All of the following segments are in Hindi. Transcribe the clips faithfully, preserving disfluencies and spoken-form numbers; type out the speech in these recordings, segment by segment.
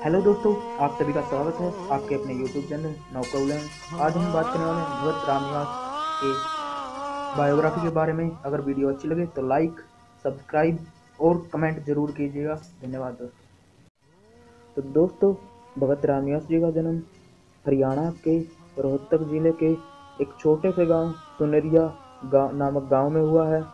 हेलो दोस्तों, आप सभी का स्वागत है आपके अपने यूट्यूब चैनल नौकौलन। आज हम बात करने वाले हैं भगत रामनिवास के बायोग्राफी के बारे में। अगर वीडियो अच्छी लगे तो लाइक, सब्सक्राइब और कमेंट जरूर कीजिएगा। धन्यवाद दोस्तों। तो दोस्तों, भगत रामनिवास जी का जन्म हरियाणा के रोहतक जिले के एक छोटे से गांव सुनेरिया गांव नामक गांव में हुआ है।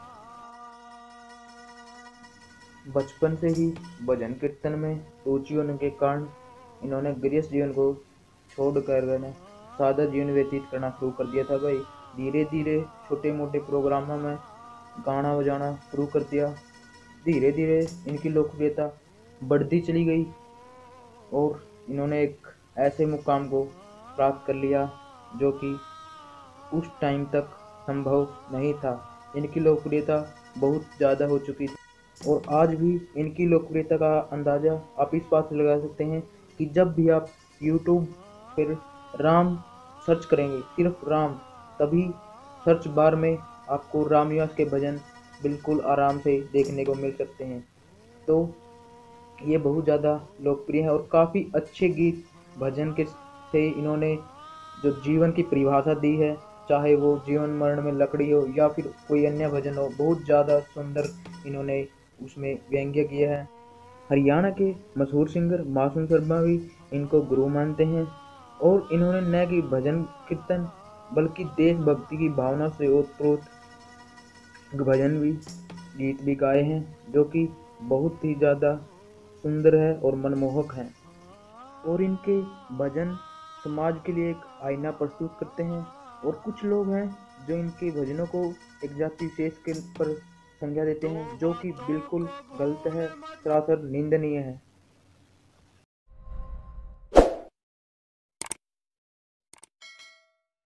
बचपन से ही भजन कीर्तन में रुचि होने के कारण इन्होंने गृहस्थ जीवन को छोड़कर सादा जीवन व्यतीत करना शुरू कर दिया था भाई। धीरे धीरे छोटे मोटे प्रोग्रामों में गाना बजाना शुरू कर दिया। धीरे धीरे इनकी लोकप्रियता बढ़ती चली गई और इन्होंने एक ऐसे मुकाम को प्राप्त कर लिया जो कि उस टाइम तक संभव नहीं था। इनकी लोकप्रियता बहुत ज़्यादा हो चुकी थी और आज भी इनकी लोकप्रियता का अंदाज़ा आप इस बात से लगा सकते हैं कि जब भी आप यूट्यूब पर राम सर्च करेंगे, सिर्फ राम, तभी सर्च बार में आपको रामनिवास के भजन बिल्कुल आराम से देखने को मिल सकते हैं। तो ये बहुत ज़्यादा लोकप्रिय है और काफ़ी अच्छे गीत भजन के से इन्होंने जो जीवन की परिभाषा दी है, चाहे वो जीवन मरण में लकड़ी हो या फिर कोई अन्य भजन हो, बहुत ज़्यादा सुंदर इन्होंने उसमें व्यंग्य किया है। हरियाणा के मशहूर सिंगर मासूम शर्मा भी इनको गुरु मानते हैं और इन्होंने न कि भजन कीर्तन बल्कि देशभक्ति की भावना से ओतप्रोत भजन भी गीत भी गाए हैं जो कि बहुत ही ज़्यादा सुंदर है और मनमोहक हैं। और इनके भजन समाज के लिए एक आईना प्रस्तुत करते हैं और कुछ लोग हैं जो इनके भजनों को एक जाति विशेष के पर संज्ञा देते हैं, जो कि बिल्कुल गलत है, सरासर निंदनीय है।